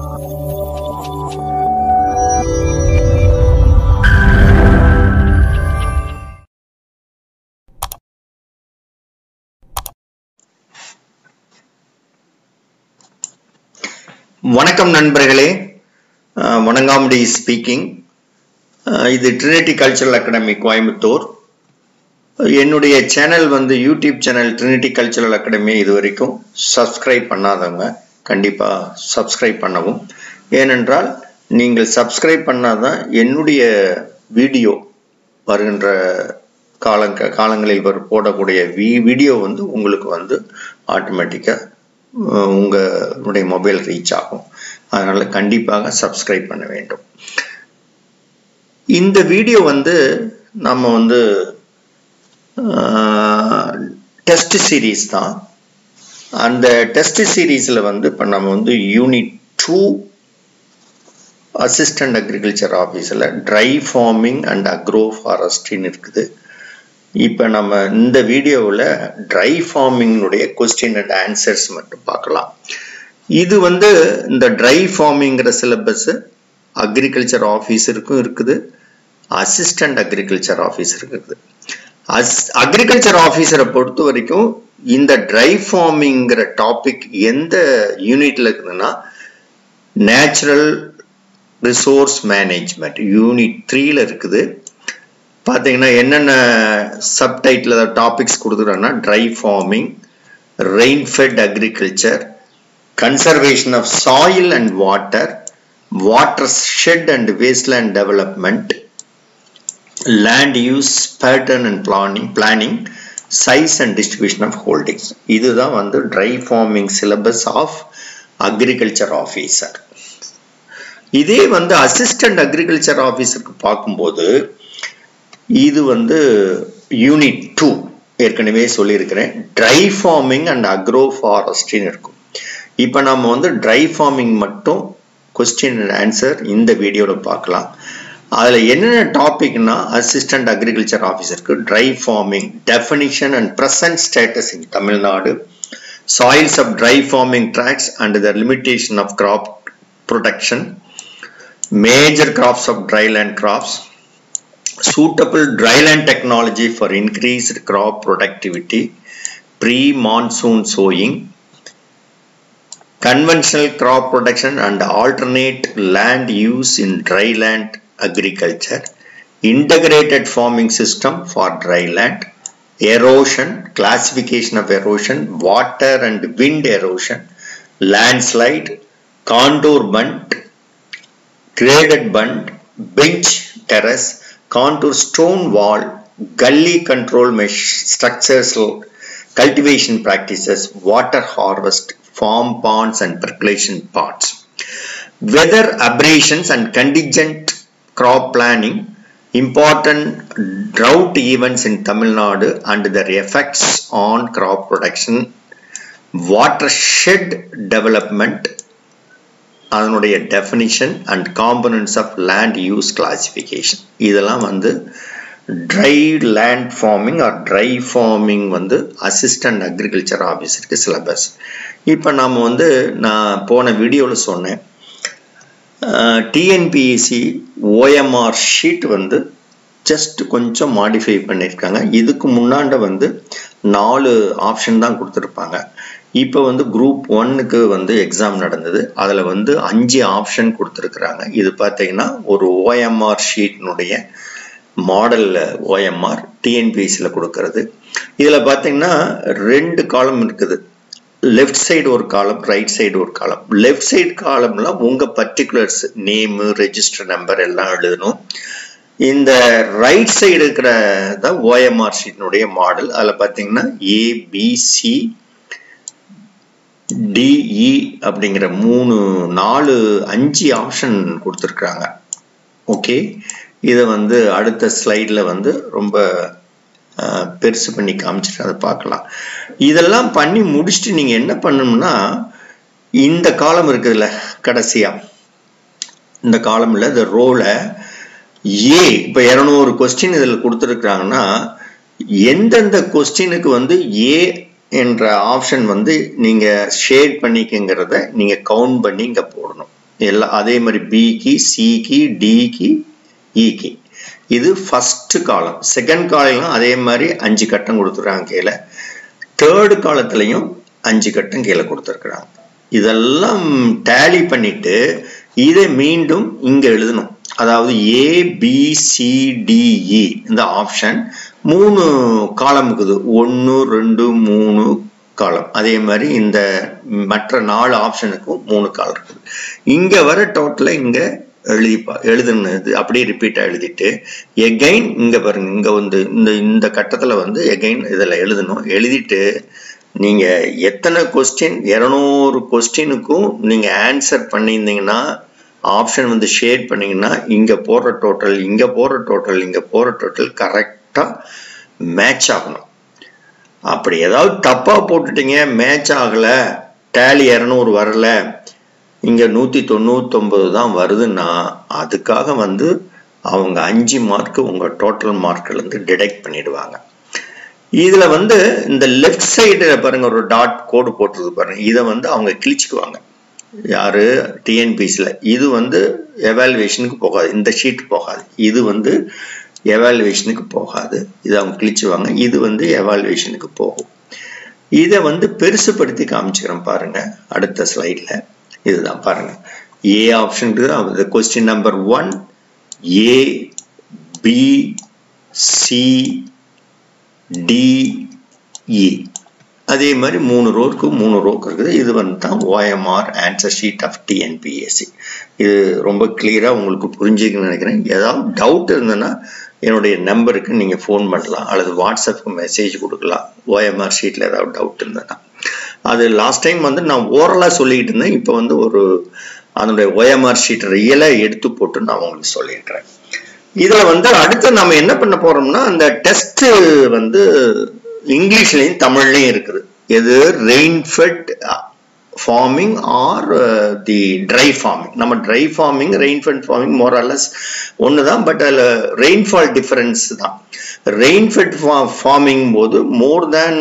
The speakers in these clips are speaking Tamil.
வணக்கம் நண்பர்களே, வணங்காமுடி ஸ்பீக்கிங். இது ட்ரினிட்டி கல்ச்சரல் அகாடமி கோயம்புத்தூர். என்னுடைய channel YouTube channel Trinity Cultural Academy இது வரைக்கும் சப்ஸ்கிரைப் பண்ணாதவங்க கண்டிப்பாக சப்ஸ்கிரைப் பண்ணவும். ஏனென்றால் நீங்கள் சப்ஸ்கிரைப் பண்ணாதான் என்னுடைய வீடியோ வருகின்ற காலங்களில் போடக்கூடிய வீடியோ உங்களுக்கு ஆட்டோமேட்டிக்காக உங்களுடைய மொபைல் ரீச் ஆகும். அதனால கண்டிப்பாக சப்ஸ்கிரைப் பண்ண வேண்டும். இந்த வீடியோ நம்ம டெஸ்ட் சீரீஸ் தான். அந்த டெஸ்ட் சீரீஸ்ல இப்ப நம்ம யூனிட் 2 அசிஸ்டன்ட் அக்ரிகல்ச்சர் ஆபீஸ்ல ட்ரை ஃபார்மிங் அண்ட் அக்ரோ ஃபாரஸ்ட்ரின்னு இருக்குது. இப்ப நம்ம இந்த வீடியோவில் ட்ரை ஃபார்மிங்குடைய கொஸ்டின் அண்ட் ஆன்சர்ஸ் மட்டும் பார்க்கலாம். இது இந்த ட்ரை ஃபார்மிங்கிற சிலபஸ் அக்ரிகல்ச்சர் ஆஃபீஸருக்கும் இருக்குது, அசிஸ்டன்ட் அக்ரிகல்ச்சர் ஆஃபீஸருக்கு இருக்குது. அக்ரிகல்ச்சர் ஆஃபீஸரை பொறுத்த வரைக்கும் இந்த ட்ரை ஃபார்மிங்கிற டாபிக் எந்த யூனிட்ல இருக்குதுன்னா நேச்சுரல் ரிசோர்ஸ் மேனேஜ்மெண்ட் யூனிட் 3ல இருக்குது. பார்த்தீங்கன்னா என்னென்ன சப்டைட்டில் டாபிக்ஸ் கொடுத்துருக்காங்கன்னா dry farming, rainfed agriculture, conservation of soil and water, water shed and wasteland development, land use pattern and planning, size and distribution of holdings. இதுதான் dry farming syllabus of agriculture officer. இதே அசிஸ்டன்ட் அக்ரிகல்ச்சர் ஆஃபீஸருக்கு பார்க்கும்போது இது யூனிட் 2 ஏற்கனவே சொல்லியிருக்கிறேன். ட்ரை ஃபார்மிங் அண்ட் அக்ரோ ஃபாரஸ்ட்ரின்னு இருக்கும். இப்போ நம்ம ட்ரை ஃபார்மிங் மட்டும் கொஸ்டின் அண்ட் ஆன்சர் இந்த வீடியோவில் பார்க்கலாம். அதில் என்னென்ன டாபிக்னா அசிஸ்டன்ட் அக்ரிகல்ச்சர் ஆஃபீஸருக்கு dry farming definition and present status in Tamil Nadu, soils of dry farming tracks and the limitation of crop protection, major crops of dryland crops, suitable dryland technology for increased crop productivity, pre-monsoon sowing, conventional crop production and alternate land use in dryland agriculture, integrated farming system for dryland, erosion, classification of erosion, water and wind erosion, landslide, contour bunt, graded bunt, bench terrace, contour stone wall, gully control mesh structures, cultivation practices, water harvest, farm ponds and percolation ponds, weather aberrations and contingent crop planning, important drought events in Tamil Nadu and their effects on crop production, watershed development, அதனுடைய definition and components of land use classification. இதெல்லாம் dry land farming or dry farming assistant agriculture ஆஃபீஸருக்கு சிலபஸ். இப்போ நம்ம நான் போன வீடியோவில் சொன்னேன் டிஎன்பிஎஸ்சி ஓஎம்ஆர் ஷீட் ஜஸ்ட் கொஞ்சம் மாடிஃபை பண்ணியிருக்காங்க. இதுக்கு முன்னாண்ட 4 ஆப்ஷன் தான் கொடுத்துருப்பாங்க. இப்போ குரூப் 1க்கு எக்ஸாம் நடந்தது. அதில் 5 ஆப்ஷன் கொடுத்துருக்குறாங்க. இது பார்த்தீங்கன்னா ஒரு ஓஎம்ஆர் ஷீட்னுடைய மாடல் ஓஎம்ஆர் டிஎன்பிஎஸ்சியில் கொடுக்கறது. இதில் பார்த்தீங்கன்னா 2 காலம் இருக்குது. லெஃப்ட் சைடு ஒரு காலம், ரைட் சைடு ஒரு காலம். லெஃப்ட் சைடு காலம்ல உங்கள் பர்டிகுலர்ஸ் நேமு, ரெஜிஸ்டர் நம்பர் எல்லாம் எழுதணும். இந்த ரைட் சைடு இருக்கிற தான் ஓஎம்ஆர் ஷீட்னுடைய மாடல். அதில் பார்த்தீங்கன்னா ஏபிசி டிஇ அப்படிங்கிற 5 ஆப்ஷன் கொடுத்துருக்குறாங்க. ஓகே, இதை அடுத்த ஸ்லைடில் ரொம்ப பெருசு பண்ணி காமிச்சிட்டு அதை பார்க்கலாம். இதெல்லாம் பண்ணி முடிச்சுட்டு நீங்கள் என்ன பண்ணணும்னா இந்த காலம் இருக்குதுல்ல கடைசியாக, இந்த காலமில் இந்த ரோல ஏ இப்போ 200 கொஸ்டின் இதில் கொடுத்துருக்குறாங்கன்னா எந்தெந்த கொஸ்டினுக்கு ஏ என்ற ஆப்ஷன் நீங்க ஷேட் பண்ணிக்கங்கிறத நீங்க கவுண்ட் பண்ணி இங்க போடணும். எல்லாம் அதே மாதிரி B key, C key, D key, E key. இது ஃபர்ஸ்ட் காலம். செகண்ட் காலம் அதே மாதிரி 5 கட்டம் கொடுத்துருக்காங்க கீழே. தேர்ட் காலத்துலையும் 5 கட்டம் கீழே கொடுத்துருக்குறாங்க. இதெல்லாம் டேலி பண்ணிட்டு இதை மீண்டும் இங்க எழுதணும். அதாவது A, B, C, D, E இந்த ஆப்ஷன் 3 காலம் இருக்குது. 1, 2, 3 காலம். அதே மாதிரி இந்த மற்ற 4 ஆப்ஷனுக்கும் 3 காலம் இருக்குது. இங்க வர டோட்டலா இங்க எழுதுனது அப்படியே ரிப்பீட்டா எழுதிட்டு எகைன் இங்க பாருங்க, இங்க வந்து இந்த கட்டத்துல வந்து எகைன் இதுல எழுதணும். எழுதிட்டு நீங்க எத்தனை கொஸ்டின் 200 கொஸ்டினுக்கும் நீங்க ஆன்சர் பண்ணியிருந்தீங்கன்னா ஆப்ஷன் வந்து ஷேட் பண்ணீங்கன்னா இங்க போடுற டோட்டல் இங்க போடுற டோட்டல் இங்க போடுற டோட்டல் கரெக்டா மேட்ச் ஆகணும். அப்படி ஏதாவது தப்பா போட்டுட்டீங்க, மேட்ச் ஆகல, டேலி 200 வரல, இங்க 199 தான் வருதுன்னா அதுக்காக வந்து அவங்க 5 மார்க் உங்க டோட்டல் மார்க்ல இருந்து டிடெக்ட் பண்ணிடுவாங்க. இதுல வந்து இந்த லெஃப்ட் சைடுல பாருங்க ஒரு டாட் கோடு போட்டுருக்கு பாருங்க, இதை வந்து அவங்க கிழிச்சுக்குவாங்க. யாரு டிஎன்பிசில இது வந்து எவாலுவேஷனுக்கு போகாது, இந்த ஷீட் போகாது, இது வந்து எவாலுவேஷனுக்கு போகாது, இது அவங்க கிழிச்சுவாங்க. இது வந்து எவாலுவேஷனுக்கு போகும். இதை வந்து பெருசுபடுத்தி காமிச்சுக்கிறேன் பாருங்க அடுத்த ஸ்லைட்ல. இதுதான் பாருங்க, A option question number 1 A, B, C, D, E. அதே மாதிரி 3 ரோக்கு 3 ரோக்கு இருக்குது. இது வந்து தான் OMR answer sheet of TNPSC. இது ரொம்ப கிளியரா உங்களுக்கு புரிஞ்சுக்கணும்னு நினைக்கிறேன். ஏதாவது டவுட் இருந்ததுன்னா என்னுடைய நம்பருக்கு நீங்க ஃபோன் பண்ணலாம் அல்லது வாட்ஸ்அப்புக்கு மெசேஜ் கொடுக்கலாம். OMR ஷீட்ல ஏதாவது டவுட் இருந்ததுன்னா அது லாஸ்ட் டைம் வந்து நான் ஓரலா சொல்லிட்டு இருந்தேன். இப்போ வந்து ஒரு அதனுடைய OMR ஷீட் ரியலா எடுத்து போட்டு நான் உங்களுக்கு சொல்லியிருக்கிறேன். இதுல வந்து அடுத்து நம்ம என்ன பண்ண போறோம்னா அந்த டெஸ்ட் வந்து இங்கிலீஷ்லயும் தமிழ்லயும் இருக்குது. எது rainfed farming or the dry farming. நம்ம dry farming rainfed farming more or less ஒண்ணுதான், பட் அதுல ரெயின்ஃபால் டிஃபரன்ஸ் தான். ரெயின்ஃபெட் ஃபார்மிங் போது மோர் தேன்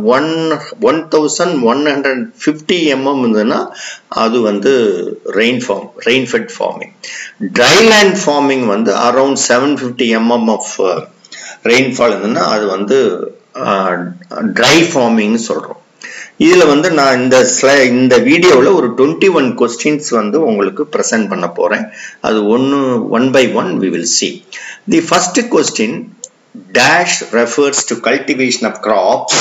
1150 mm இருந்ததுன்னா அது வந்து ரெயின்ஃபெட் ஃபார்மிங். ட்ரைலேண்ட் ஃபார்மிங் வந்து அரௌண்ட் 750 mm ஆஃப் ரெயின்ஃபால் இருந்ததுன்னா அது வந்து ட்ரை ஃபார்மிங் சொல்றோம். இதுல வந்து நான் இந்த வீடியோவில் ஒரு 21 கொஸ்டின்ஸ் வந்து உங்களுக்கு பிரசன்ட் பண்ண போறேன். அது one by one we will see. The first question dash refers to cultivation of crops.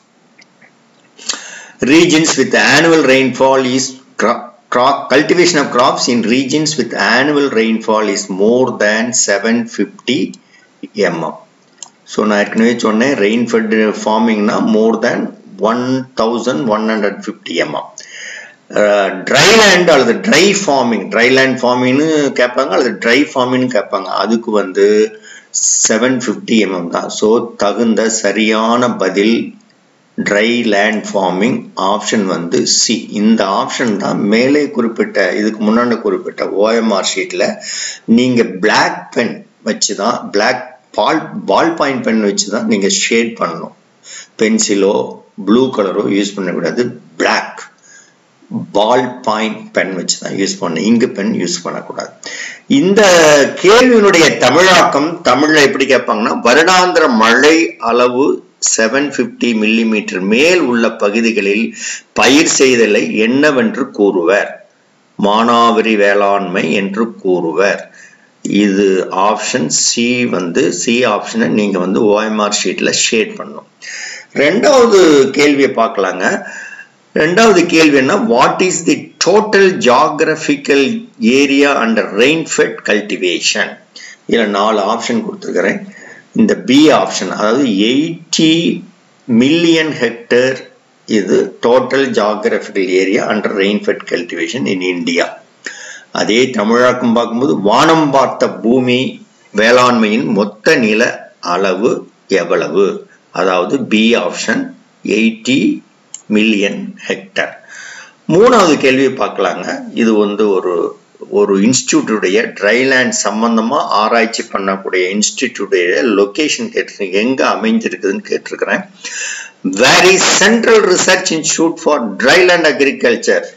Regions with annual rainfall is cultivation of crops in regions with annual rainfall is more than 750 mm. So நான் ஏற்கனவே சொன்னேன் ரெயின்ஃபெட் ஃபார்மிங்னா மோர் தேன் 1150 mm. ட்ரைலேண்ட் அல்லது ட்ரை ட்ரைலேண்ட் ஃபார்மிங்னு கேட்பாங்க அல்லது ட்ரை ஃபார்மிங்னு கேட்பாங்க. அதுக்கு வந்து 750 mm தான். ஸோ தகுந்த சரியான பதில் ட்ரை லேண்ட் ஃபார்மிங் ஆப்ஷன் வந்து சி. இந்த ஆப்ஷன் தான் மேலே குறிப்பிட்ட இதுக்கு முன்னாடி குறிப்பிட்ட OMR ஷீட்ல நீங்க பிளாக் பென் வச்சுதான் பால் பாயிண்ட் பென் வச்சுதான் நீங்க ஷேட் பண்ணணும். பென்சிலோ ப்ளூ கலரோ யூஸ் பண்ணக்கூடாது, பிளாக் பால் பாயிண்ட் பென் வச்சுதான் யூஸ் பண்ண, இங்கு பென் யூஸ் பண்ணக்கூடாது. இந்த கேள்வியினுடைய தமிழாக்கம் தமிழ்ல எப்படி கேட்பாங்கன்னா வருடாந்திர மழை அளவு 750 மில்லிமீட்டர் மேல் உள்ள பகுதிகளில் பயிர் செய்தலை என்னவென்று கூறுவர்? மானாவாரி வேளாண்மை என்று கூறுவர். இது ஆப்ஷன் சி. வந்து சி ஆப்ஷனை நீங்க வந்து OMR ஷீட்ல ஷேட் பண்ணணும். ரெண்டாவது கேள்வியை பார்க்கலாங்க. ரெண்டாவது கேள்வி என்ன, what is the total geographical area under rainfed cultivation? இதுல 4 ஆப்ஷன் கொடுத்துருக்கிறேன். இந்த பி ஆப்ஷன் அதாவது 80 மில்லியன் ஹெக்டேர் இது total geographical area under rainfed cultivation in India. அதே தமிழாக்கம் பார்க்கும்போது வானம் பார்த்த பூமி வேளாண்மையின் மொத்த நில அளவு எவ்வளவு? அதாவது பி ஆப்ஷன் 80 மில்லியன் ஹெக்டேர். மூணாவது கேள்வி பார்க்கலாங்க. இது வந்து ஒரு இன்ஸ்டிடியூட்டுடைய ட்ரைலேண்ட் சம்பந்தமா ஆராய்ச்சி பண்ணக்கூடிய இன்ஸ்டிடியூட்டுடைய லொகேஷன் கேட்டிருக்கேன், எங்க அமைஞ்சிருக்குதுன்னு கேட்டிருக்கிறேன். Where is central research institute for dryland agriculture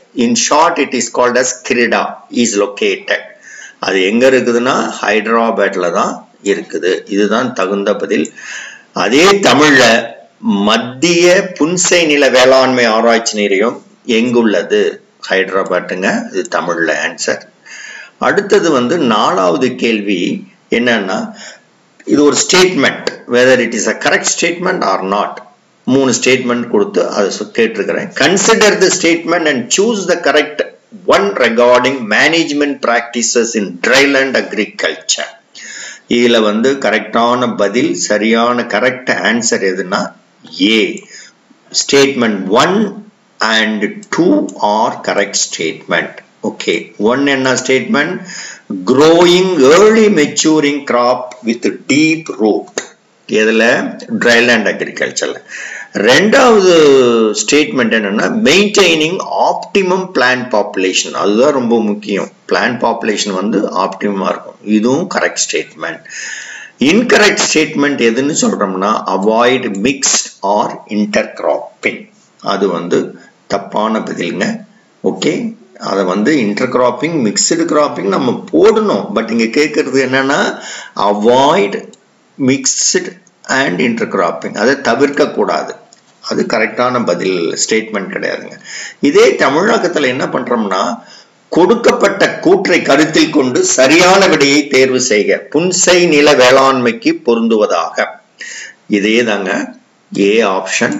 in short it is called as Krida is located. அது எங்க இருக்குதுன்னா ஹைதராபாத்ல தான் இருக்குது. இதுதான் தகுந்த பதில். அதே தமிழ்ல மத்திய புன்சை நில வேளாண்மை ஆராய்ச்சி நிலையம் எங்குள்ளது? ஹைதராபாத்துங்க. இது தமிழ்ல ஆன்சர். அடுத்தது வந்து நாலாவது கேள்வி என்னன்னா, இது ஒரு statement, whether it is a correct statement or not. மூணு ஸ்டேட்மெண்ட் கொடுத்து அதை கேட்டிருக்கிறேன். Consider the statement and choose the correct one regarding management practices in dryland agriculture. இதுல வந்து கரெக்டான பதில், சரியான கரெக்ட் ஆன்சர் எதுனா A. Statement 1 and 2 are correct statement. Okay, one enna statement, growing early maturing crop with deep root. இதுல dryland agriculture. ரெண்டாவது ஸ்டேட்மெண்ட் என்னன்னா, maintaining optimum plant population. அதுதான் ரொம்ப முக்கியம். plant population வந்து ஆப்டிமமா இருக்கும். இதுவும் கரெக்ட் ஸ்டேட்மெண்ட். இன்கரெக்ட் ஸ்டேட்மெண்ட் எதுன்னு சொல்றோம்னா, avoid mixed or intercropping. அது வந்து தப்பான பதிலுங்க. ஓகே, அதை வந்து இன்டர்கிராப்பிங் மிக்ஸ்டு கிராப்பிங் நம்ம போடணும். பட் இங்க கேட்கறது என்னன்னா, அவாய்ட் மிக்ஸ்டு அண்ட் இன்டர்கிராப்பிங், அதை தவிர்க்க கூடாது. அது கரெக்டான பதில் ஸ்டேட்மெண்ட் கிடையாதுங்க. இதே தமிழகத்துல என்ன பண்றோம்னா, கொடுக்கப்பட்ட கூற்றை கருத்தில் கொண்டு சரியான விடையை தேர்வு செய்க, புன்சை நில வேளாண்மைக்கு பொருந்துவதாக. இதே தாங்க A option.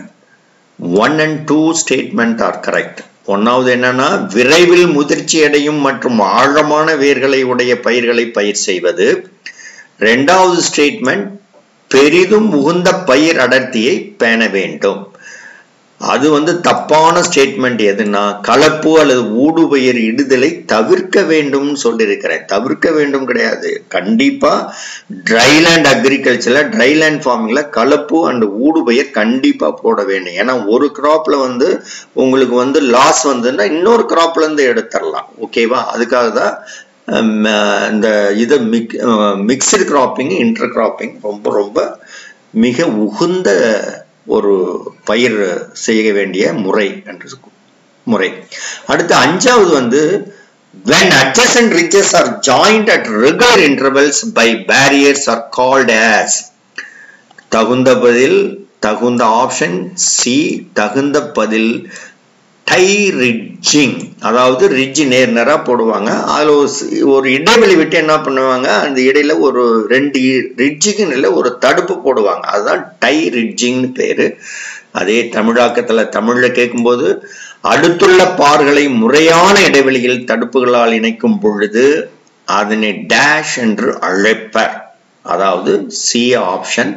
1 and 2 statement are correct. ஒன்னாவது என்னன்னா, விரைவில் முதிர்ச்சி அடையும் மற்றும் ஆழமான வேர்களை உடைய பயிர்களை பயிர் செய்வது. இரண்டாவது ஸ்டேட்மெண்ட், பெரிதும் உகந்த பயிர் அடர்த்தியை பேண வேண்டும். அது வந்து தப்பான ஸ்டேட்மெண்ட் எதுனா, கலப்பு அல்லது ஊடுபயிர் இடுதலை தவிர்க்க வேண்டும் சொல்லியிருக்கிறேன். தவிர்க்க வேண்டும் கிடையாது, கண்டிப்பா ட்ரைலேண்ட் அக்ரிகல்ச்சர்ல ட்ரைலேண்ட் ஃபார்மிங்ல கலப்பு அண்ட் ஊடுபயிர் கண்டிப்பா போட வேண்டும். ஏன்னா ஒரு கிராப்ல வந்து உங்களுக்கு வந்து லாஸ் வந்துன்னா இன்னொரு கிராப்ல இருந்து எடுத்துடலாம். ஓகேவா? அதுக்காக தான் இந்த இது மிக்சடு கிராப்பிங் இன்டர் கிராப்பிங் ரொம்ப ரொம்ப மிக உகந்த ஒரு பயிர் செய்ய வேண்டிய முறை என்று முறை. அடுத்து அஞ்சாவது வந்து, when adjacent ridges are joined at regular intervals by barriers are called as. தகுந்த பதில், தகுந்த ஆப்ஷன் சி. தகுந்த பதில் டை ரிட்ஜிங். அதாவது ரிட்ஜ் நேர் நேரா போடுவாங்க, அதுல ஒரு இடைவெளி விட்டு என்ன பண்ணுவாங்க, அந்த இடையில ஒரு 2 ரிட்ஜுக்கு இல்லை ஒரு தடுப்பு போடுவாங்க. அதுதான் டை ரிட்ஜிங்னு பேரு. அதே தமிழாக்கத்துல தமிழ்ல கேட்கும்போது, அடுத்துள்ள பார்களை முறையான இடைவெளியில் தடுப்புகளால் இணைக்கும் பொழுது அதனை டேஷ் என்று அழைப்பர். அதாவது சி ஆப்ஷன்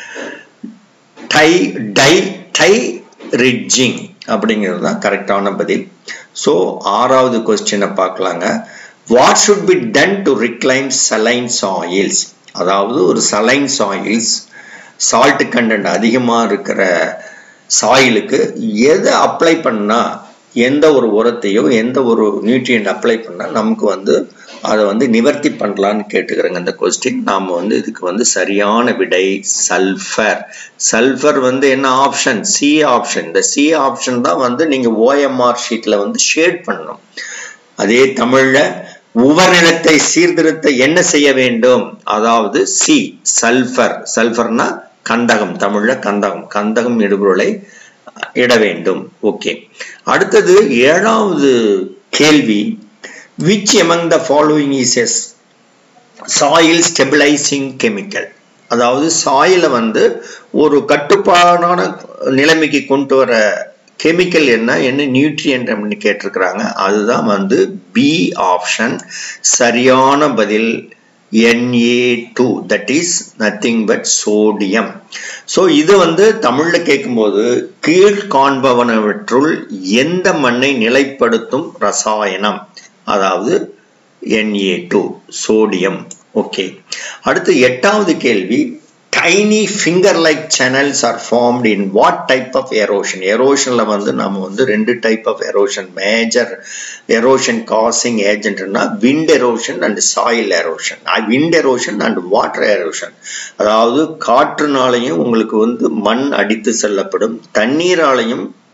டை ரிட்ஜிங் அப்படிங்கிறது தான் கரெக்டான பதில். ஸோ ஆறாவது கொஸ்டினை பார்க்கலாங்க. What should be done to reclaim saline soils? அதாவது ஒரு சலைன் சாயில்ஸ், சால்ட் கண்டென்ட் அதிகமாக இருக்கிற சாயிலுக்கு எதை அப்ளை பண்ணா, எந்த ஒரு உரத்தையோ எந்த ஒரு நியூட்ரியன்ட் அப்ளை பண்ணா நமக்கு வந்து அதை வந்து நிவர்த்தி பண்ணலான்னு கேட்டுக்கிறேங்க இந்த கொஸ்டின். நாம் வந்து இதுக்கு வந்து சரியான விடை சல்ஃபர். சல்ஃபர் வந்து என்ன ஆப்ஷன்? C option. இந்த சி ஆப்ஷன் தான் வந்து நீங்க ஓஎம்ஆர் ஷீட்ல வந்து ஷேட் பண்ணணும். அதே தமிழ்ல உவர்நிலத்தை சீர்திருத்த என்ன செய்ய வேண்டும்? அதாவது சி சல்ஃபர். சல்ஃபர்னா கந்தகம், தமிழ்ல கந்தகம். கந்தகம் இடுபொருளை இட வேண்டும். ஓகே, அடுத்தது ஏழாவது கேள்வி, which among the following is a soil stabilizing chemical? அதாவது சாயில வந்து ஒரு கட்டுப்பாடான நிலைமைக்கு கொண்டு வர கெமிக்கல் என்ன நியூட்ரியன்ட் அப்படின்னு கேட்டிருக்கிறாங்க. அதுதான் வந்து பி ஆப்ஷன். சரியான பதில் Na2, that is nothing but sodium. So இது வந்து தமிழ்ல கேட்கும்போது, கீழ் காண்பவனவற்றுள் எந்த மண்ணை நிலைப்படுத்தும் ரசாயனம்? அதாவது Na2 சோடியம். ஓகே, அடுத்து எட்டாவது கேள்வி, tiny finger like channels are formed in what type of erosion? எரோஷன்ல வந்து நம்ம வந்து 2 type of erosion, major erosion causing ஏஜென்ட்னா wind erosion and soil erosion. Wind erosion and water erosion, அதாவது காற்றுனாலையும் உங்களுக்கு வந்து மண் அடித்து செல்லப்படும், தண்ணீராலையும்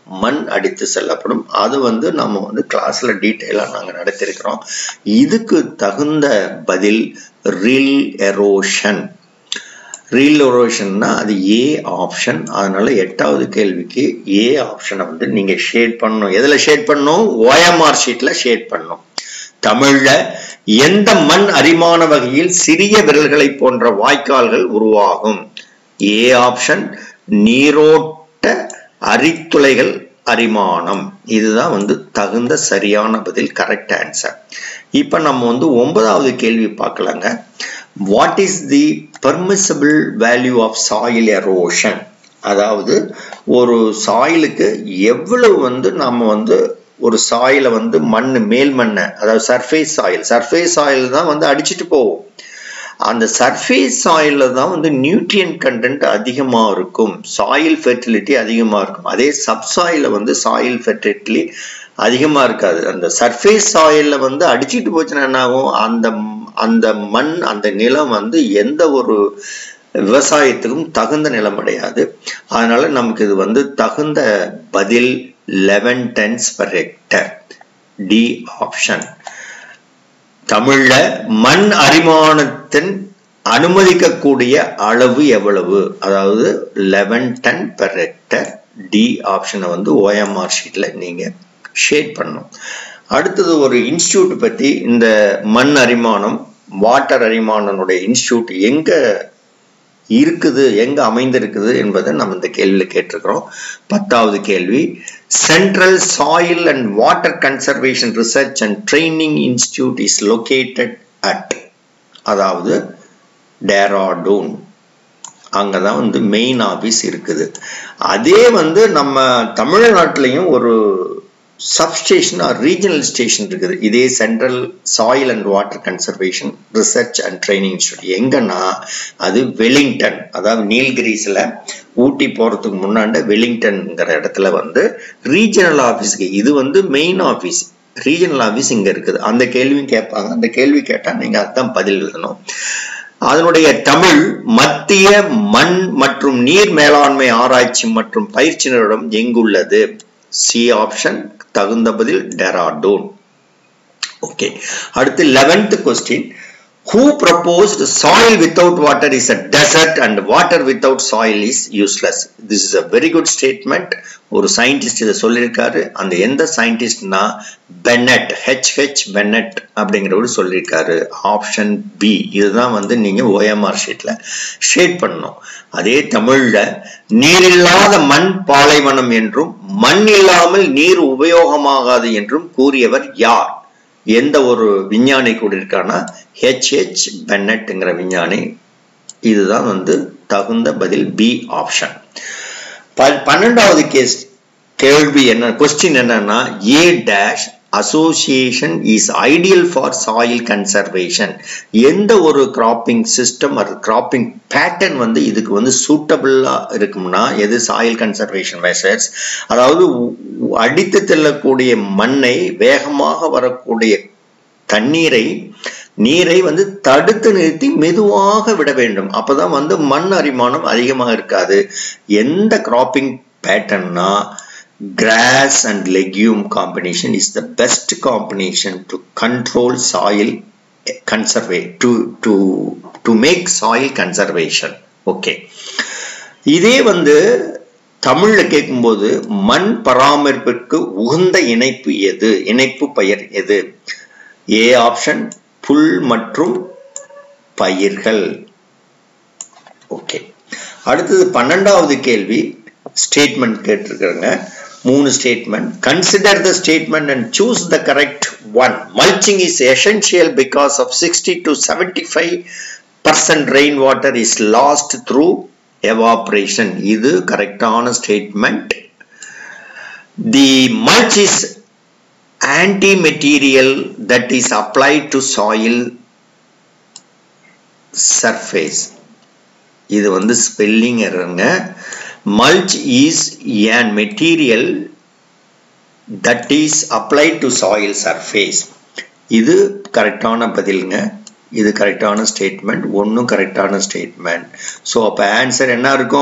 மண் அடித்து செல்லப்படும். அது வந்து நம்ம வந்து கிளாஸ்ல டீட்டெயிலா நாங்க நடத்திருக்கிறோம். இதுக்கு தகுந்த பதில் ரில் எரோஷன். ரில் எரோஷன்னா அது ஏ ஆப்ஷன். அதனால 8வது கேள்விக்கு ஏ ஆப்ஷனை வந்து நீங்க ஷேட் பண்ணணும். எதுல ஷேட் பண்ணணும்? OMR ஷீட்ல ஷேட் பண்ணணும். தமிழ்ல எந்த மண் அரிமான வகையில் சிறிய விரல்களை போன்ற வாய்க்கால்கள் உருவாகும்? ஏ ஆப்ஷன் நீரோட்ட அரித்துளைகள் அரிமானம். இதுதான் வந்து தகுந்த சரியான பதில், கரெக்ட் ஆன்சர். இப்ப நம்ம வந்து 9வது கேள்வி பார்க்கலாங்க. What is the permissible value of soil erosion? அதாவது ஒரு சாயிலுக்கு எவ்வளவு வந்து நம்ம வந்து ஒரு சாயில வந்து மண் மேல் மண்ணை, அதாவது சர்ஃபேஸ் சாயில் தான் வந்து அடிச்சுட்டு போவோம். அந்த சர்ஃபேஸ் சாயில்ல தான் வந்து நியூட்ரியன்ட் கண்டென்ட் அதிகமா இருக்கும், சாயில் ஃபெர்டிலிட்டி அதிகமா இருக்கும். அதே சப்சாயில வந்து சாயில் ஃபெர்டிலிட்டி அதிகமா இருக்காது. அந்த சர்ஃபேஸ் சாயில்ல வந்து அடிச்சுட்டு போச்சுன்னா என்ன ஆகும்? அந்த மண், அந்த நிலம் வந்து எந்த ஒரு விவசாயத்துக்கும் தகுந்த நிலம் அடையாது. அதனால நமக்கு இது வந்து தகுந்த பதில் 11 tons per hectare, D option. தமிழ்ல மண் அரிமானத்தின் அனுமதிக்கக்கூடிய அளவு எவ்வளவு? அதாவது 11 ton per hectare, டி ஆப்ஷனை வந்து OMR ஷீட்ல நீங்க ஷேட் பண்ணணும். அடுத்தது ஒரு இன்ஸ்டிடியூட் பத்தி, இந்த மண் அரிமானம், வாட்டர் அரிமானனுடைய இன்ஸ்டிடியூட் எங்க இருக்குது, எங்க அமைந்திருக்குது என்பதை நம்ம இந்த கேள்வியில கேட்டிருக்கிறோம். 10வது கேள்வி, central soil and water conservation research and training institute is located at, அதாவது டேராடூன். அங்கதான் வந்து மெயின் ஆபீஸ் இருக்குது. அதே வந்து நம்ம தமிழ்நாட்டிலையும் ஒரு சப்ஸ்டேஷன் ரீஜனல் ஸ்டேஷன் இருக்குது. இதே central soil and water conservation research and training institute எங்கன்னா அது வெலிங்டன், அதாவது நீல்கிரிஸ்ல ஊட்டி போறதுக்கு முன்னாடி வெலிங்டன்ங்கிற இடத்துல வந்து ரீஜனல் ஆபீஸ்க்கு, இது வந்து மெயின் ஆபீஸ், ரீஜனல் ஆபீஸ் இங்க இருக்குது. அந்த கேள்வியும் கேட்பாங்க. அந்த கேள்வி கேட்டா நீங்க அதுதான் பதில் எழுதணும். அதனுடைய தமிழ் மத்திய மண் மற்றும் நீர் மேலாண்மை ஆராய்ச்சி மற்றும் பயிற்சி நிறுவனம் எங்குள்ளது? சி ஆப்ஷன் தகுந்த பதில் டேராடூன். ஓகே, அடுத்து 11th question. Who proposed soil without water is a desert and water without soil is useless? This is a very good statement. ஒரு சயின்டிஸ்ட் இதை சொல்லியிருக்காரு. அந்த எந்த சயின்டிஸ்ட்னா பென்னட், H.H. பென்னட் அப்படிங்கிறவர் சொல்லியிருக்காரு. Option B. இதுதான் வந்து நீங்க OMR ஷீட்ல ஷேட் பண்ணணும். அதே தமிழ்ல நீரில்லாத மண் பாலைவனம் என்றும் மண் இல்லாமல் நீர் உபயோகமாகாது என்றும் கூறியவர் யார்? எந்த ஒரு விஞ்ஞானி கூட இருக்கானா? H.H. பென்னட்ங்கிற விஞ்ஞானி. இதுதான் வந்து தகுந்த பதில், பி ஆப்ஷன். 12வது கேள்வி என்ன, கொஸ்டின் என்னன்னா, A dash association is ideal for soil conservation. எந்த ஒரு கிராப்பிங் சிஸ்டம் அது கிராப்பிங் பேட்டர்ன் வந்து இதுக்கு வந்து சூட்டபிளா இருக்கும்னா எது? Soil conservation measures. அதாவது அடித்து செல்லக்கூடிய மண்ணை, வேகமாக வரக்கூடிய நீரை வந்து தடுத்து நிறுத்தி மெதுவாக விட வேண்டும். அப்பதான் வந்து மண் அரிமானம் அதிகமாக இருக்காது. எந்த கிராப்பிங் பேட்டர்ன்னா grass and legume combination is the best combination to control soil to make soil conservation. Okay, இதே வந்து தமிழ்ல கேட்கும்போது மண் பராமரிப்பிற்கு உகந்த இணைப்பு எது, இணைப்பு பயிர் எது? ஏ ஆப்ஷன் புல் மற்றும் பயிர்கள். ஓகே, அடுத்தது 12வது கேள்வி ஸ்டேட்மெண்ட் கேட்டிருக்காங்க. 3 statement. Consider the statement and choose the correct one. Mulching is essential because of 60 to 75% rainwater is lost through evaporation. இது கரெக்டான statement. The mulch is anti-material that is applied to soil surface. இது வந்து ஸ்பெல்லிங் எரருங்க. Mulch is an material that is applied to soil surface. இது கரெக்டான பதிலுங்க. இது கரெக்டான ஸ்டேட்மெண்ட். ஒன்னும் கரெக்டான ஸ்டேட்மெண்ட். ஸோ அப்போ ஆன்சர் என்ன இருக்கும்?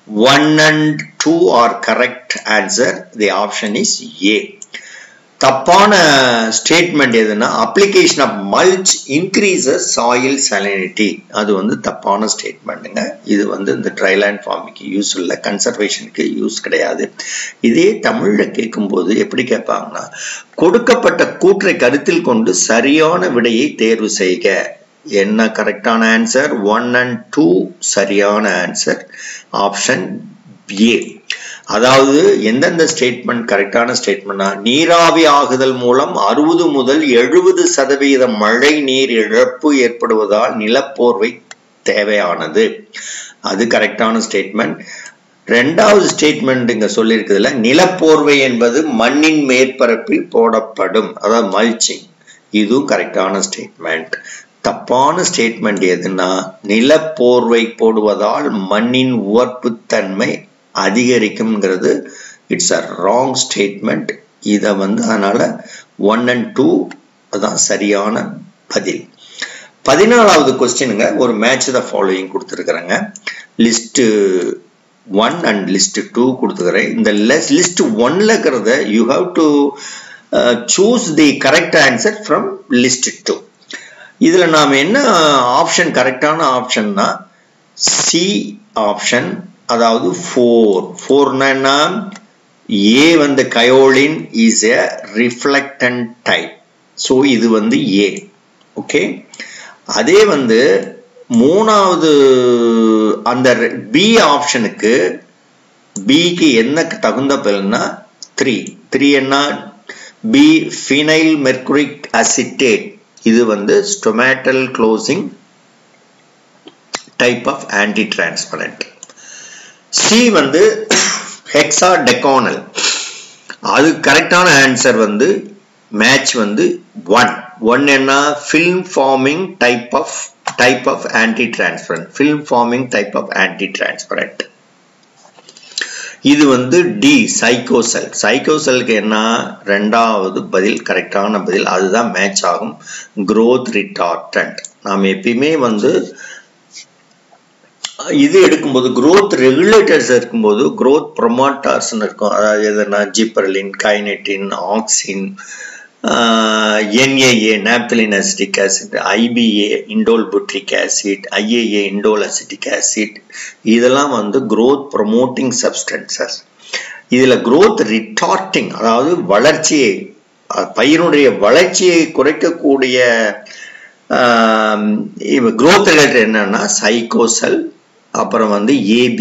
1 and 2 are correct answer. The option is A. தப்பான ஸ்டேட்மெண்ட் எதுனா application of mulch increases soil salinity. அது வந்து தப்பான ஸ்டேட்மெண்ட்டுங்க. இது வந்து இந்த dryland farming யூஸ் இல்ல, கன்சர்வேஷனுக்கு யூஸ் கிடையாது. இதே தமிழ்ல கேட்கும்போது எப்படி கேட்பாங்கன்னா, கொடுக்கப்பட்ட கூற்றை கருத்தில் கொண்டு சரியான விடையை தேர்வு செய்க. என்ன கரெக்டான ஆன்சர்? 1 and 2 சரியான ஆன்சர். Option A. அதாவது எந்தெந்த ஸ்டேட்மெண்ட் கரெக்டான ஸ்டேட்மெண்ட்னா, நீராவி ஆகுதல் மூலம் 60 முதல் 70% மழை நீர் இழப்பு ஏற்படுவதால் நிலப்போர்வை தேவையானது. அது கரெக்டான ஸ்டேட்மெண்ட். ரெண்டாவது ஸ்டேட்மெண்ட் இங்க சொல்லியிருக்குதுல, நிலப்போர்வை என்பது மண்ணின் மேற்பரப்பில் போடப்படும், அதாவது மல்ச்சிங். இதுவும் கரெக்டான ஸ்டேட்மெண்ட். தப்பான ஸ்டேட்மெண்ட் எதுனா, நிலப்போர்வை போடுவதால் மண்ணின் உவர்ப்புத்தன்மை அதிகரிக்கும்ங்கிறது இட்ஸ் அ ராங் ஸ்டேட்மெண்ட். இதை வந்து அதனால 1 and 2 அதான் சரியான பதில். 14வது கொஸ்டினுங்க, ஒரு மேட்ச் த ஃபாலோயிங் கொடுத்துருக்குறாங்க. லிஸ்ட் 1 அண்ட் லிஸ்ட் 2 கொடுத்துக்கிறேன். இந்த லிஸ்ட் 1ல இருக்கிறத you have to choose the correct answer from list 2. இதுல நாம என்ன ஆப்ஷன் கரெக்டான ஆப்ஷன்னா சி ஆப்ஷன், அதாவது 4 ஏ வந்து kaolin is a reflectant type. So இது வந்து ஏ. ஓகே, அதே வந்து மூணாவது அந்த பி ஆப்ஷனுக்கு, பிக்கு என்ன தகுந்த பதில்னா 3 என்ன, பி ஃபினைல் மெர்குரிக் அசிட்டேட். இது வந்து stomatal closing type of anti transparent. C வந்து ஹெக்ஸாடெகானல். அது கரெக்டான ஆன்சர் வந்து மேட்ச் வந்து 1 என்ன, film forming type of anti transparent. Film forming type of anti transparent. இது வந்து டி சைக்கோசெல். சைக்கோசெல்க்கு என்ன ரெண்டாவது பதில் கரெக்டான பதில், அதுதான் மேட்ச் ஆகும். growth retardant. நாம் எப்பயுமே வந்து இது எடுக்கும்போது growth regulators இருக்கும்போது growth promoters இருக்கும். அதாவது எதுனா gibberellin, kinetin, auxin, NAA naphthalene acetic acid, IBA indole butyric acid, IAA indole acetic acid, இதெல்லாம் வந்து growth promoting substances. இதுல growth retarding, அதாவது வளர்ச்சியை, பயிரினுடைய வளர்ச்சியை குறைக்கக்கூடிய growth related என்னன்னா சைக்கோசெல், அப்புறம் வந்து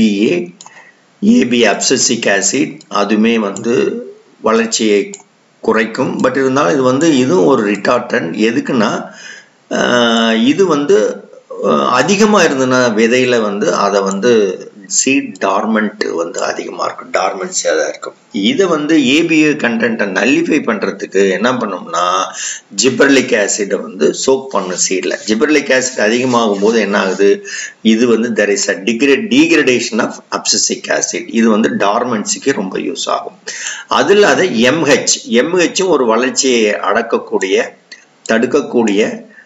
AB abscisic acid, அதுமே வந்து வளர்ச்சியை குறைக்கும். பட் இருந்தாலும் இது வந்து இதுவும் ஒரு ரிட்டார்டன்ட். எதுக்குன்னா, இது வந்து அதிகமாக இருந்ததுன்னா விதையில வந்து அதை வந்து சீட் டார்மெண்ட் வந்து அதிகமாக இருக்கும், டார்மென்சியாக தான் இருக்கும். இதை வந்து ஏபிஏ கண்டென்ட்டை நல்லிஃபை பண்ணுறதுக்கு என்ன பண்ணோம்னா, ஜிப்பர்லிக் ஆசிடை வந்து சோக் பண்ணும் சீடில். ஜிப்பர்லிக் ஆசிட் அதிகமாகும் போது என்ன ஆகுது, இது வந்து there is a degradation of abscisic acid. இது வந்து டார்மென்சிக்கு ரொம்ப யூஸ் ஆகும். அதில் அதை எம்ஹெச்சும் ஒரு வளர்ச்சியை தடுக்கக்கூடிய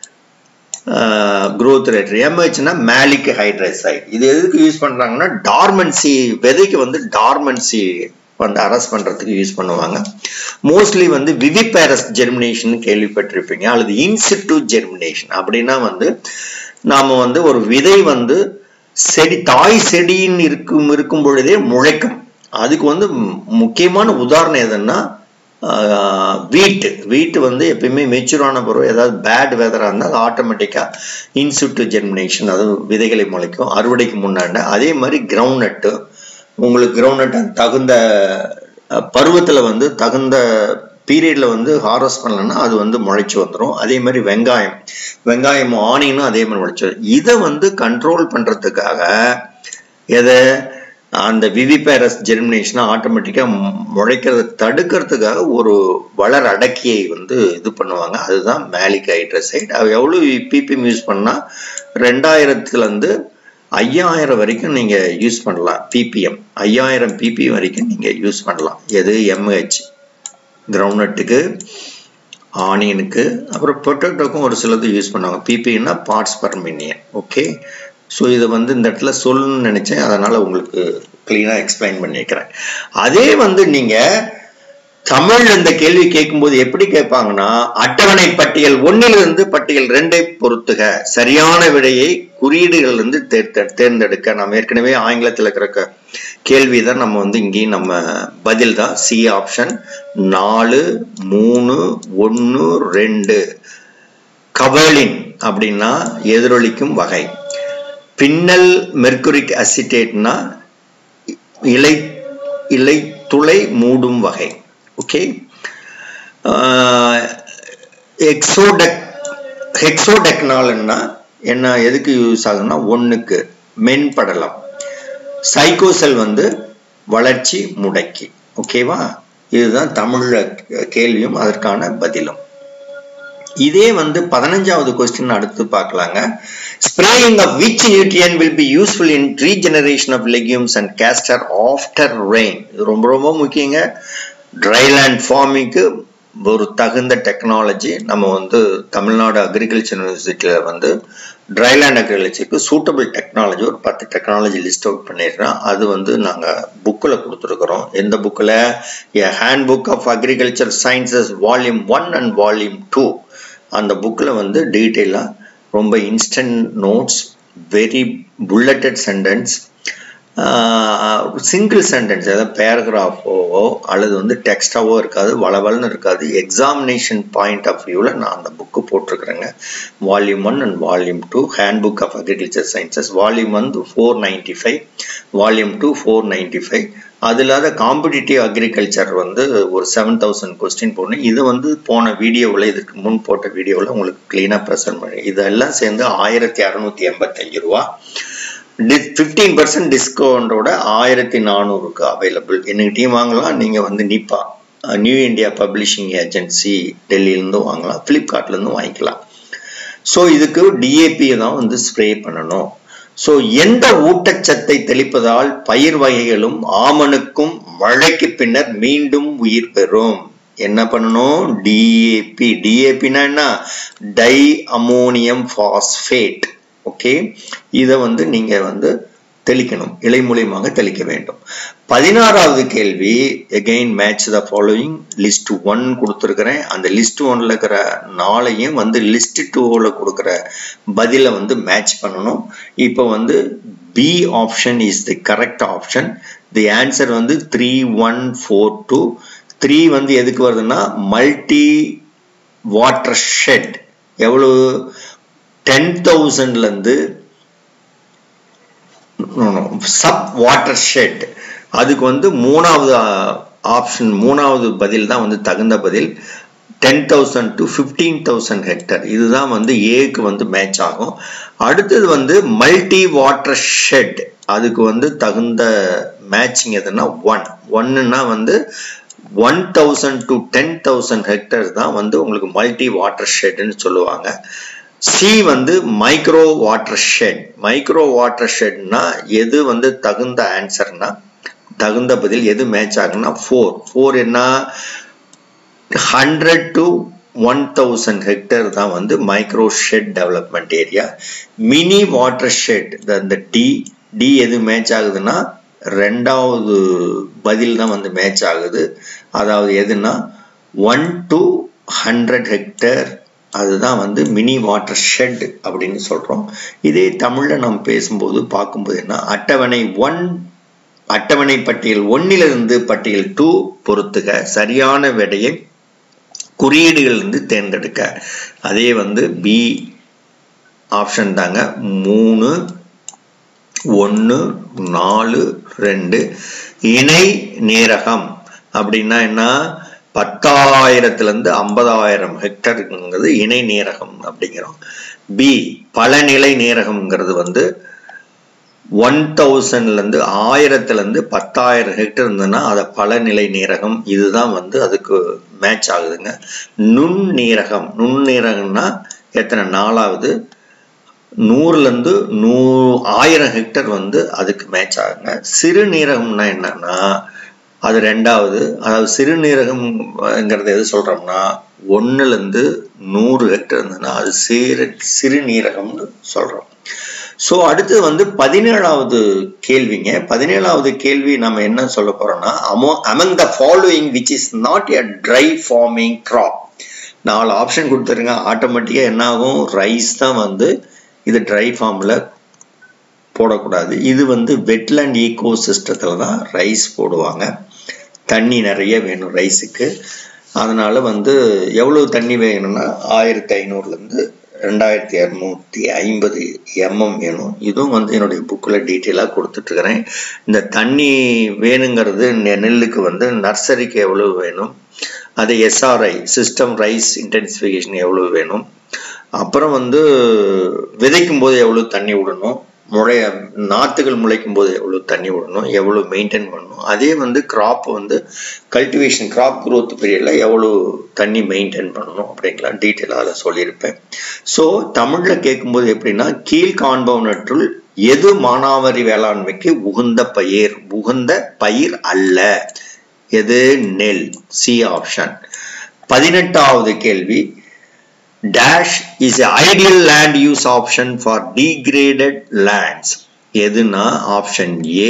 growth rate. MHனா மேலிக் ஹைட்ரைசைட். இது எதுக்கு யூஸ் பண்றாங்கன்னா, டார்மன்சி, விதைக்கு வந்து டார்மன்சி வந்து அரெஸ்ட் பண்றதுக்கு யூஸ் பண்ணுவாங்க. மோஸ்ட்லி வந்து விவிபேரஸ் ஜெர்மினேஷன் கேள்விப்பட்டிருப்பீங்க, அல்லது இன்சிட்டு ஜெர்மினேஷன். அப்படின்னா வந்து நாம வந்து ஒரு விதை வந்து செடி, தாய் செடியின் இருக்கும் பொழுதே முளைக்கும். அதுக்கு வந்து முக்கியமான உதாரணம் எதுன்னா வீட்டு வந்து எப்பயுமே மெச்சூரான பிறகு ஏதாவது பேட் வெதரா இருந்தால் அது ஆட்டோமேட்டிக்கா இன்சிட்டு ஜெர்மினேஷன், அது விதைகளை முளைக்கும் அறுவடைக்கு முன்னாடி. அதே மாதிரி கிரவுண்ட், உங்களுக்கு கிரவுண்ட் தகுந்த பருவத்துல வந்து தகுந்த பீரியட்ல வந்து ஹார்வெஸ்ட் பண்ணலன்னா அது வந்து முளைச்சு வந்துடும். அதே மாதிரி வெங்காயம் ஆனியனும் அதே மாதிரி முளைச்சு. இதை வந்து கண்ட்ரோல் பண்றதுக்காக எதை, அந்த விவிபேரஸ் ஜெர்மினேஷனை ஆட்டோமேட்டிக்கா முளைக்கிறத தடுக்கிறதுக்காக ஒரு வளர் அடக்கியை வந்து இது பண்ணுவாங்க. அதுதான் மேலிக் ஹைட்ரைசைட். அது எவ்வளவு ppm யூஸ் பண்ணா 2000 இருந்து 5000 வரைக்கும் நீங்க யூஸ் பண்ணலாம். ppm 5000 ppm வரைக்கும் நீங்க யூஸ் பண்ணலாம். எது, MH கிரவுண்ட்நட்டுக்கு, ஆனியனுக்கு, அப்புறம் பொட்டேட்டோக்கும் ஒரு சிலது யூஸ் பண்ணுவாங்க. ppmனா parts per million. Okay, so இதை வந்து இந்த இடத்துல சொல்லணும்னு நினைச்சேன், அதனால உங்களுக்கு கிளீனா எக்ஸ்பிளைன் பண்ணிருக்கிறேன். அதே வந்து நீங்க தமிழ்ல இந்த கேள்வி கேட்கும்போது எப்படி கேட்பாங்கன்னா, அட்டவணை பட்டியல் 1 பட்டியல் 2 பொறுத்துக, சரியான விடையை குறியீடுகள் இருந்து தேர்ந்தெடுக்க. நம்ம ஏற்கனவே ஆங்கிலத்தில் இருக்கிற கேள்விதான் நம்ம வந்து இங்கேயும் நம்ம பதில் தான் சி ஆப்ஷன் 4 3 1 2. கவலின் அப்படின்னா எதிரொலிக்கும் வகை. பின்னல் மெர்குரிக் அசிட்டேட்னா இலை துளை மூடும் வகை. ஓகே. ஹெக்ஸோடெக்னால்னா என்ன, எதுக்கு யூஸ் ஆகுதுன்னா 1க்கு மென்படலம். சைக்கோசெல் வந்து வளர்ச்சி முடக்கி. ஓகேவா, இதுதான் தமிழ்ல கேள்வியும் அதற்கான பதிலும். இதே வந்து 15வது கொஸ்டின் அடுத்து பார்க்கலாங்க. Spraying of which nutrient will be useful in regeneration of legumes and castor after rain? இது ரொம்ப ரொம்ப முக்கியங்க. ட்ரைலேண்ட் ஃபார்மிங்க்கு ஒரு தகுந்த டெக்னாலஜி நம்ம வந்து தமிழ்நாடு அக்ரிகல்ச்சர் யூனிவர்சிட்டியில வந்து ட்ரைலேண்ட் அக்ரிகல்ச்சருக்கு சூட்டபிள் டெக்னாலஜி ஒரு 10 டெக்னாலஜி லிஸ்ட் அவுட் பண்ணிடுறோம். அது வந்து நாங்கள் புக்கில் கொடுத்துருக்குறோம். எந்த புக்கில்? A Handbook of Agriculture Sciences Volume 1 and Volume 2. அந்த புக்கில் வந்து டீட்டெயிலாக ரொம்ப instant notes, very bulleted sentence, single sentence, அதாவது பேராகிராஃபோ அல்லது வந்து டெக்ஸ்டாவோ இருக்காது, வளவலன்னு இருக்காது. எக்ஸாமினேஷன் பாயிண்ட் ஆஃப் வியூவில் நான் அந்த புக்கு போட்டிருக்கிறேங்க. Volume 1 and Volume 2 Handbook of Agriculture Sciences. Volume 1 495, Volume 2 495. அது இல்லாத காம்படிட்டிவ் அக்ரிகல்ச்சர் வந்து ஒரு 7000 கொஸ்டின் போடணும். இது வந்து போன வீடியோவில், இதுக்கு முன் போட்ட வீடியோவில் உங்களுக்கு கிளீனாக ப்ரெசென்ட் பண்ணி, இதெல்லாம் சேர்ந்து 1685 ரூபா. 15% டிஸ்கவுண்டோட 1400க்கு அவைலபிள். என்கிட்டயும் வாங்கலாம். நீங்கள் வந்து NIPA New India Publishing Agency டெல்லியிலேருந்து வாங்கலாம், ஃப்ளிப்கார்ட்லேருந்து வாங்கிக்கலாம். ஸோ இதுக்கு டிஏபி தான் வந்து ஸ்ப்ரே பண்ணணும். ஸோ எந்த ஊட்டச்சத்தை தெளிப்பதால் பயிர் வகைகளும் ஆமணுக்கும் மழைக்கு பின்னர் மீண்டும் உயிர் பெறும்? என்ன பண்ணணும்? டிஏபி. டிஏபினா என்ன? Tie ammonium phosphate. ஓகே, இதை வந்து நீங்க வந்து தெளிக்கணும், இலை மூலியமாக தெளிக்க வேண்டும். 16வது கேள்வி, again match the following. List 1 கொடுத்துருக்கிறேன். அந்த லிஸ்ட் 1ல இருக்கிற 4ஐயும் வந்து லிஸ்ட் 2ல கொடுக்குற பதில வந்து மேட்ச் பண்ணணும். இப்போ வந்து B option is the correct option. The answer வந்து 3142. 3 வந்து எதுக்கு வருதுன்னா மல்டி வாட்டர் ஷெட். எவ்வளவு? 10,000ல இருந்து சப் வாட்டர் ஷெட். அதுக்கு வந்து 3வது ஆப்ஷன், 3வது பதில் தான் வந்து தகுந்த பதில். 10,000 to 15,000 ஹெக்டர். இதுதான் வந்து ஏக்கு வந்து மேட்ச் ஆகும். அடுத்தது வந்து மல்டி வாட்டர் ஷெட். அதுக்கு வந்து தகுந்த மேட்சிங் எதுனா 1ன்னா வந்து 1000 to 10,000 ஹெக்டர் தான் வந்து உங்களுக்கு மல்டி வாட்டர் ஷெட்னு சொல்லுவாங்க. சி வந்து micro water shed. Micro water ஷெட்னா எது வந்து தகுந்த ஆன்சர்னா, தகுந்த பதில் எது மேட்ச் ஆகுன்னா 4 என்ன 100 to 1000 ஹெக்டர் தான் வந்து micro shed development area. Mini water shed இந்த டி எது மேட்ச் ஆகுதுன்னா 2வது பதில் தான் வந்து மேட்ச் ஆகுது. அதாவது எதுனா 1 to 100 ஹெக்டர், அதுதான் வந்து மினி வாட்டர் ஷெட் அப்படின்னு சொல்றோம். இதே தமிழ்ல நம்ம பேசும்போது பார்க்கும்போது என்ன, அட்டவணை பட்டியல் 1 பட்டியல் 2 பொறுத்துக, சரியான விடையை குறியீடுகள் இருந்து தேர்ந்தெடுக்க. அதே வந்து பி ஆப்ஷன் தாங்க. 3 1 4 2. இணை நேரகம் அப்படின்னா என்ன? 10,000ல இருந்து 50,000 ஹெக்டருங்கிறது இணை நேரகம் அப்படிங்கிறோம். பி பலநிலை நேரகம்ங்கிறது வந்து 1000ல இருந்து 1000ல இருந்து 10,000 ஹெக்டர் இருந்ததுன்னா அதை பலநிலை நேரகம். இதுதான் வந்து அதுக்கு மேட்ச் ஆகுதுங்க. நுண்ணீரகம். நுண்ணீரகம்னா எத்தனை? 4வது. 100ல இருந்து 1000 ஹெக்டர் வந்து அதுக்கு மேட்ச் ஆகுங்க. சிறுநீரகம்னா என்னன்னா அது 2வது. அதாவது சிறுநீரகம்ங்கிறது எது சொல்றோம்னா 1ல இருந்து 100 ஹெக்டர் இருந்ததுன்னா அது சிறுநீரகம்னு சொல்றோம். ஸோ அடுத்து வந்து 17வது கேள்விங்க. 17வது கேள்வி நம்ம என்ன சொல்ல போறோம்னா, among the following which is not a dry forming crop. 4 option கொடுத்துருங்க. ஆட்டோமேட்டிக்கா என்ன ஆகும், ரைஸ் தான் வந்து இது ட்ரை ஃபார்ம்ல போடக்கூடாது. இது வந்து வெட்லேண்ட் ஈகோ சிஸ்டத்துல தான் ரைஸ் போடுவாங்க. தண்ணி நிறைய வேணும் ரைஸுக்கு. அதனால வந்து எவ்வளவு தண்ணி வேணும்னா 1500லேருந்து 2250 mm வேணும். இதுவும் வந்து என்னுடைய புக்கில் டீட்டெயிலாக கொடுத்துட்ருக்கிறேன். இந்த தண்ணி வேணுங்கிறது நெல்லுக்கு வந்து நர்சரிக்கு எவ்வளவு வேணும், அது SRI சிஸ்டம் ரைஸ் இன்டென்சிஃபிகேஷன் எவ்வளவு வேணும், அப்புறம் வந்து விதைக்கும் போது எவ்வளவு தண்ணி விடணும், நாற்றுகள் முளைக்கும் போது எவ்வளவு தண்ணி விடணும், எவ்வளவு மெயின்டைன் பண்ணணும், அதே வந்து கிராப் வந்து கல்டிவேஷன் கிராப் குரோத் பீரியட்ல எவ்வளவு தண்ணி மெயின்டைன் பண்ணணும் அப்படிங்கலாம் டீட்டெயிலாக அதை சொல்லியிருப்பேன். ஸோ தமிழ்ல கேட்கும்போது எப்படின்னா, கீழ்காண்பவற்றுள் எது மானாவாரி வேளாண்மைக்கு உகந்த பயிர் அல்ல, எது நெல், சி ஆப்ஷன். 18வது கேள்வி, dash is a ideal land use option for degraded lands. எதுனா option A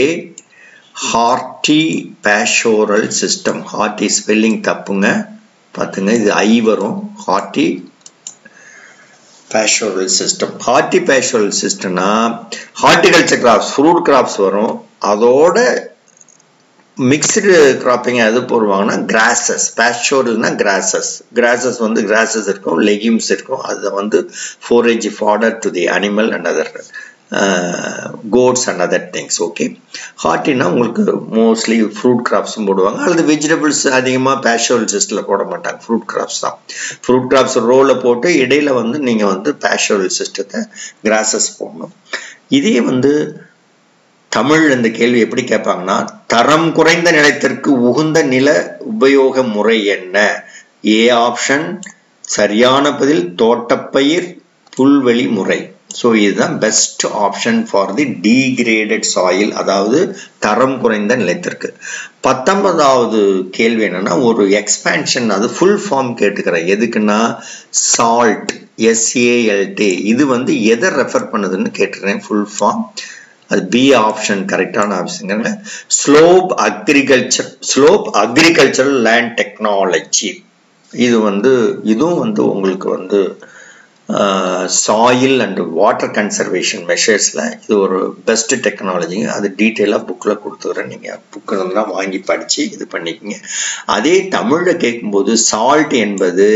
hortipastoral system. Horti spelling தப்புங்க, பார்த்துங்க, இது ஐ வரும். hortipastoral system. hortipastoral systemனா ஹார்டிகல்ச்சர் கிராப்ஸ், ஃப்ரூட் கிராப்ஸ் வரும், அதோட மிக்ஸ்டு கிராப்பிங் எது போடுவாங்கன்னா கிராசஸ். பேஸ்டோரல்னா கிராசஸ் வந்து கிராசஸ் இருக்கும், லெகியூம்ஸ் இருக்கும். அதை வந்து forage fodder to the animal and other goats and other things. Okay, ஹார்டினா உங்களுக்கு மோஸ்ட்லி ஃப்ரூட் கிராப்ஸும் போடுவாங்க, அல்லது வெஜிடபிள்ஸ் அதிகமாக பேஸ்டோரல் சிஸ்டத்தில் போட மாட்டாங்க, ஃப்ரூட் கிராப்ஸ் தான். ஃப்ரூட் கிராப்ஸ் ரோவில் போட்டு இடையில வந்து நீங்கள் வந்து பேஸ்டோரல் சிஸ்டத்தை கிராசஸ் போடணும். இதே வந்து தமிழ் இந்த கேள்வி எப்படி கேட்பாங்கன்னா, தரம் குறைந்த நிலத்திற்கு உகந்த நில உபயோக முறை என்ன? ஏ ஆப்ஷன் சரியான பதில் தோட்டப்பயிர் புல்வெளி முறை. ஸோ இதுதான் best option for the degraded soil, அதாவது தரம் குறைந்த நிலத்திற்கு. 19வது கேள்வி என்னன்னா, ஒரு எக்ஸ்பேன்ஷன், அது ஃபுல் ஃபார்ம் கேட்டுக்கிறேன். எதுக்குன்னா சால்ட், SALT, இது வந்து எதை ரெஃபர் பண்ணுதுன்னு கேட்டுக்கிறேன் ஃபுல் ஃபார்ம். அது பி ஆப்ஷன் கரெக்டான option. Slope agricultural land technology, இது வந்து இதுவும் வந்து உங்களுக்கு வந்து சாயில் அண்ட் வாட்டர் கன்சர்வேஷன் மெஷர்ஸ்ல இது ஒரு பெஸ்ட் டெக்னாலஜி. அது டீட்டெயிலாக புக்கில் கொடுத்துக்கிறேன், நீங்கள் புக்கு இருந்தால் வாங்கி படித்து இது பண்ணிக்கோங்க. அதே தமிழில் கேட்கும்போது சால்ட் என்பது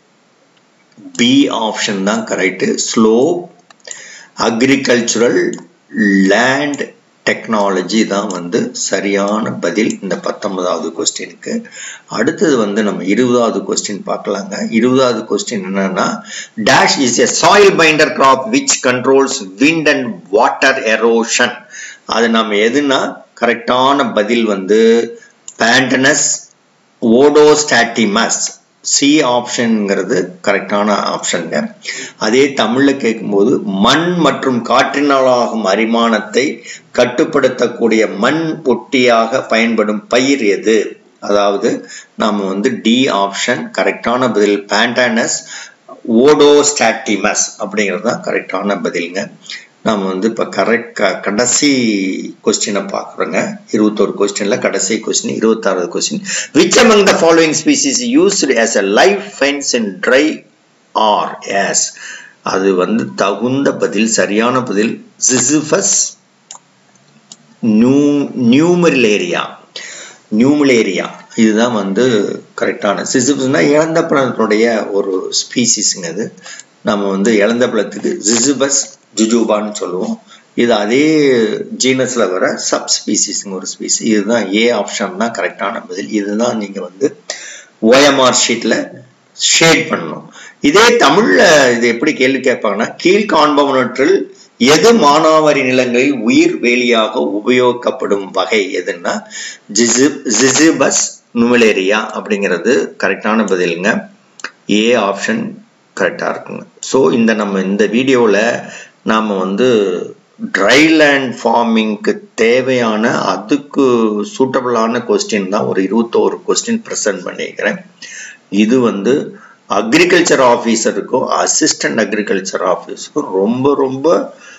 பி ஆப்ஷன் தான் correct. Slope agricultural land technology தான் வந்து சரியான பதில் இந்த 19வது கொஸ்டினுக்கு. அடுத்தது வந்து நம்ம 20வது கொஸ்டின் பார்க்கலாங்க. 20வது கொஸ்டின் என்னன்னா, dash is a soil binder crop which controls wind and water erosion. அது நம்ம எதுனா கரெக்டான பதில் வந்து Pandanus odostatimus, சி ஆப்ஷன்ங்கிறது கரெக்டான ஆப்ஷனுங்க. அதே தமிழ்ல கேட்கும்போது, மண் மற்றும் காற்றினாலாகும் அரிமானத்தை கட்டுப்படுத்தக்கூடிய மண் ஒட்டியாக பயன்படும் பயிர் எது? அதாவது நாம வந்து டி ஆப்ஷன் கரெக்டான பதில். Pandanus odostatimus அப்படிங்கிறது தான் கரெக்டான பதிலுங்க. நாம வந்து இப்ப கடைசி கொஸ்டினை பார்க்குறோங்க. 21 கொஸ்டின்ல கடைசி கொஸ்டின் 26வது question. Which among the following species used as a live fence in dry or as? அது வந்து தகுந்த பதில், சரியான பதில் Ziziphus nummularia. இதுதான் வந்து கரெக்டான. Ziziphusனா இழந்த பழத்தினுடைய ஒரு ஸ்பீசிஸ்ங்க. அது நம்ம வந்து இழந்த பழத்துக்கு Ziziphus ஜுஜுபான்னு சொல்லுவோம். இது அதே ஜீனஸ்ல வர சப் ஸ்பீசிஸ்ங்க ஒரு ஸ்பீசிஸ். இதுதான் ஏ ஆப்ஷன் தான் கரெக்டான பதில். இதுதான் நீங்க வந்து OMR ஷீட்ல ஷேட் பண்ணணும். இதே தமிழ்ல இது எப்படி கேள்வி கேட்பாங்கன்னா, கீழ்காண்பவற்றில் எது மானாவாரி நிலங்களில் உயிர் வேலியாக உபயோகிக்கப்படும் வகை எதுன்னா Ziziphus nummularia அப்படிங்கிறது கரெக்டான பதிலுங்க. ஏ ஆப்ஷன் கரெக்டா இருக்குங்க. ஸோ நம்ம இந்த வீடியோல நாம வந்து ட்ரைலேண்ட் ஃபார்மிங்க்கு தேவையான அதுக்கு சூட்டபிளான கொஸ்டின் தான் ஒரு 21 கொஸ்டின் ப்ரெசென்ட் பண்ணிக்கிறேன். இது வந்து அக்ரிகல்ச்சர் ஆஃபீஸருக்கும் அசிஸ்டன்ட் அக்ரிகல்ச்சர் ஆஃபீஸருக்கும் ரொம்ப ரொம்ப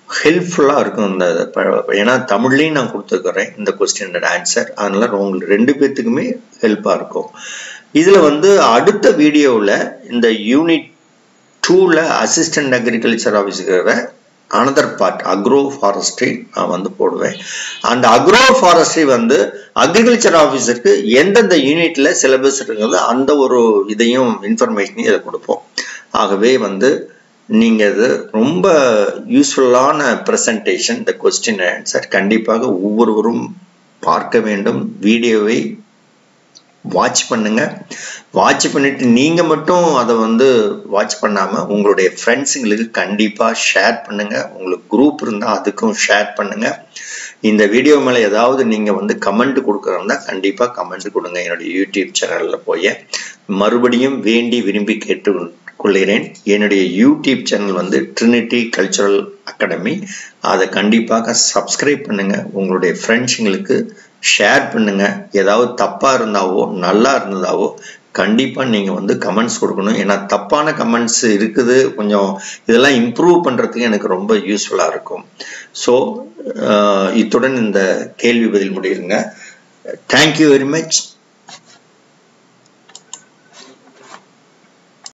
ஹெல்ப்ஃபுல்லாக இருக்கும். இந்த ஏன்னா தமிழ்லையும் நான் கொடுத்துருக்குறேன் இந்த கொஸ்டினோட ஆன்சர், அதனால உங்களுக்கு 2 பேர்த்துக்குமே ஹெல்ப்பாக இருக்கும். இதில் வந்து அடுத்த வீடியோவில் இந்த யூனிட் 2ல் assistant agriculture officer another part agroforestry நான் வந்து போடுவேன். அந்த அக்ரோ ஃபாரஸ்ட்ரி வந்து அக்ரிகல்ச்சர் ஆஃபீஸருக்கு எந்தெந்த யூனிட்ல சிலபஸ் இருக்குங்கிறது அந்த ஒரு இதையும் இன்ஃபர்மேஷனையும் இதை கொடுப்போம். ஆகவே வந்து நீங்க இது ரொம்ப யூஸ்ஃபுல்லான பிரசன்டேஷன். இந்த கொஸ்டின் ஆன்சர் கண்டிப்பாக ஒவ்வொருவரும் பார்க்க வேண்டும். வீடியோவை வாட்ச் பண்ணுங்க. வாட்ச் பண்ணிட்டு நீங்க மட்டும் அதை வந்து வாட்ச் பண்ணாம உங்களுடைய ஃப்ரெண்ட்ஸுங்களுக்கு கண்டிப்பா ஷேர் பண்ணுங்க. உங்களுக்கு குரூப் இருந்தா அதுக்கும் ஷேர் பண்ணுங்க. இந்த வீடியோ மேல ஏதாவது நீங்க வந்து கமெண்ட் கொடுக்கறதா கண்டிப்பா கமெண்ட் கொடுங்க. என்னுடைய யூடியூப் சேனல்ல போய் மறுபடியும் வேண்டி விரும்பி கேட்டுக்கொள்கிறேன். என்னுடைய யூடியூப் சேனல் வந்து ட்ரினிட்டி கல்ச்சுரல் அகாடமி. அதை கண்டிப்பாக சப்ஸ்கிரைப் பண்ணுங்க. உங்களுடைய ஃப்ரெண்ட்ஸுங்களுக்கு ஷேர் பண்ணுங்க. ஏதாவது தப்பா இருந்தாவோ நல்லா இருந்ததாவோ கண்டிப்பா நீங்க வந்து கமெண்ட்ஸ் கொடுக்கணும். ஏன்னா தப்பான கமெண்ட்ஸ் இருக்குது, கொஞ்சம் இதெல்லாம் இம்ப்ரூவ் பண்றதுக்கு எனக்கு ரொம்ப யூஸ்ஃபுல்லா இருக்கும். ஸோ இத்துடன் இந்த கேள்வி பதில் முடியுங்க. Thank you very much.